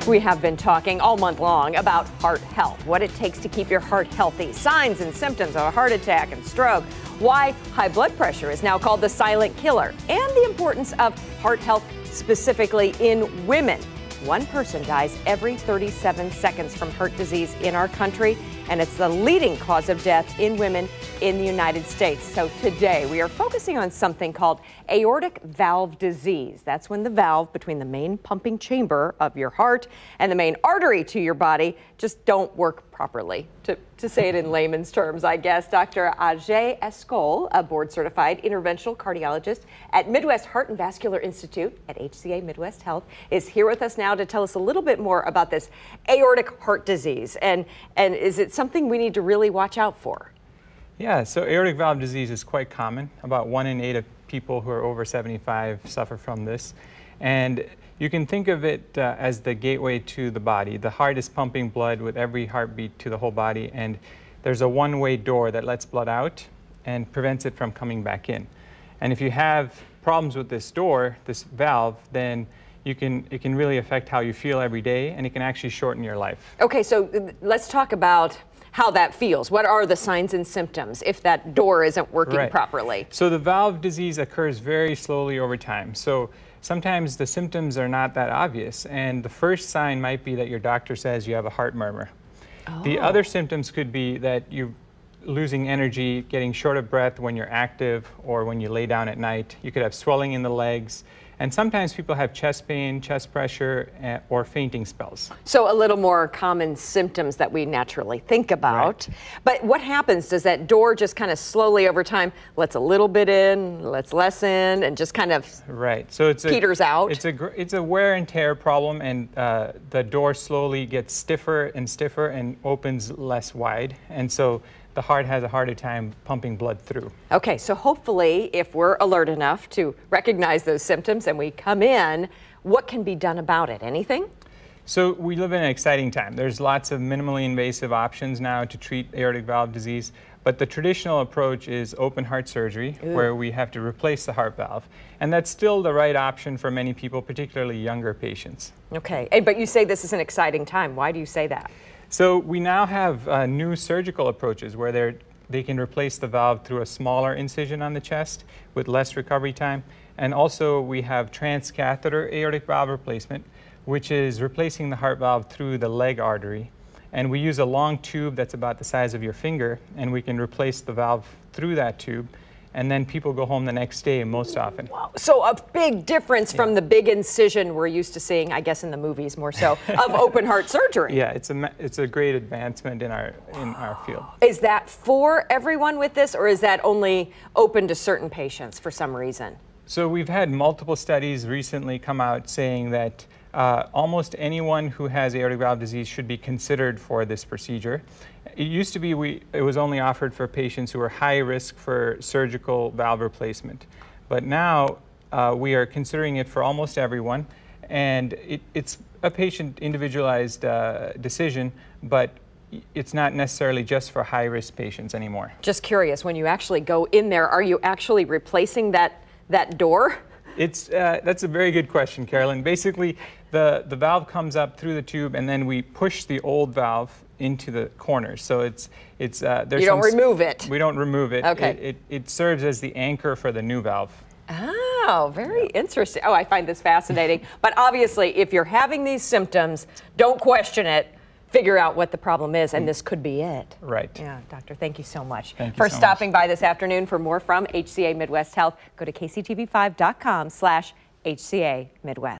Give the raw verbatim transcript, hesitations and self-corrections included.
We have been talking all month long about heart health, what it takes to keep your heart healthy, signs and symptoms of a heart attack and stroke, why high blood pressure is now called the silent killer, and the importance of heart health specifically in women. One person dies every thirty-seven seconds from heart disease in our country, and it's the leading cause of death in women in the United States. So today we are focusing on something called aortic valve disease. That's when the valve between the main pumping chamber of your heart and the main artery to your body just don't work properly. To, to say it in layman's terms, I guess, Doctor Eshcol, a board-certified interventional cardiologist at Midwest Heart and Vascular Institute at H C A Midwest Health, is here with us now to tell us a little bit more about this aortic heart disease. And, and is it something we need to really watch out for? Yeah, so aortic valve disease is quite common. About one in eight of people who are over seventy-five suffer from this. And you can think of it uh, as the gateway to the body. The heart is pumping blood with every heartbeat to the whole body, and there's a one-way door that lets blood out and prevents it from coming back in. And if you have problems with this door, this valve, then you can, it can really affect how you feel every day, and it can actually shorten your life. Okay, so uh, let's talk about how that feels. What are the signs and symptoms if that door isn't working right. properly? So the valve disease occurs very slowly over time. So sometimes the symptoms are not that obvious, and the first sign might be that your doctor says you have a heart murmur. Oh. The other symptoms could be that you're losing energy, getting short of breath when you're active or when you lay down at night. You could have swelling in the legs. And sometimes people have chest pain, chest pressure, uh, or fainting spells. So a little more common symptoms that we naturally think about. Right. But what happens? Does that door just kind of slowly over time lets a little bit in, lets less in, and just kind of right. So it's peters a, out? It's a, it's a wear and tear problem, and uh, the door slowly gets stiffer and stiffer and opens less wide. And so the heart has a harder time pumping blood through. Okay, so hopefully if we're alert enough to recognize those symptoms and we come in, what can be done about it? Anything? So we live in an exciting time. There's lots of minimally invasive options now to treat aortic valve disease, but the traditional approach is open heart surgery, Ooh. where we have to replace the heart valve. And that's still the right option for many people, particularly younger patients. Okay, hey, but you say this is an exciting time. Why do you say that? So we now have uh, new surgical approaches where they're, they can replace the valve through a smaller incision on the chest with less recovery time. And also we have transcatheter aortic valve replacement, which is replacing the heart valve through the leg artery. And we use a long tube that's about the size of your finger, and we can replace the valve through that tube. And then people go home the next day most often. Wow. So a big difference yeah. from the big incision we're used to seeing, I guess in the movies more so, of open heart surgery. Yeah, it's a, it's a great advancement in our, in our field. Is that for everyone with this, or is that only open to certain patients for some reason? So we've had multiple studies recently come out saying that uh, almost anyone who has aortic valve disease should be considered for this procedure. It used to be we, it was only offered for patients who were high risk for surgical valve replacement. But now uh, we are considering it for almost everyone, and it, it's a patient individualized uh, decision, but it's not necessarily just for high risk patients anymore. Just curious, when you actually go in there, are you actually replacing that, that door? It's, uh, that's a very good question, Carolyn. Basically, the, the valve comes up through the tube, and then we push the old valve into the corners. So it's, it's, uh, there's You don't some remove it? We don't remove it. Okay. It, it, it serves as the anchor for the new valve. Oh, very yeah. interesting. Oh, I find this fascinating. But obviously, if you're having these symptoms, don't question it. Figure out what the problem is, and this could be it. Right. Yeah, Doctor, thank you so much thank you for so stopping much. by this afternoon. For more from H C A Midwest Health, go to K C T V five dot com slash H C A Midwest.